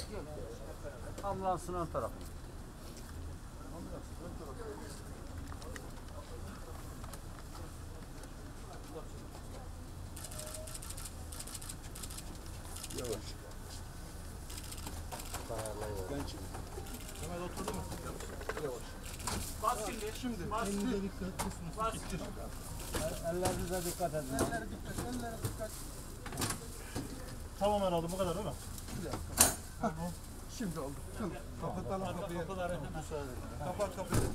Ambulansın ön tarafı. Yavaş. Ben çıkayım. Kemal oturdu mu? Yavaş. Bas şimdi. Bas. Bas. Ellerinize dikkat edin. Ellere dikkat, ellere dikkat. Tamam herhalde bu kadar değil mi? Bir dakika. Şimdi oldu. Şimdi kapatalım kapıyı. Kapıları müsaade. Kapat kapıyı.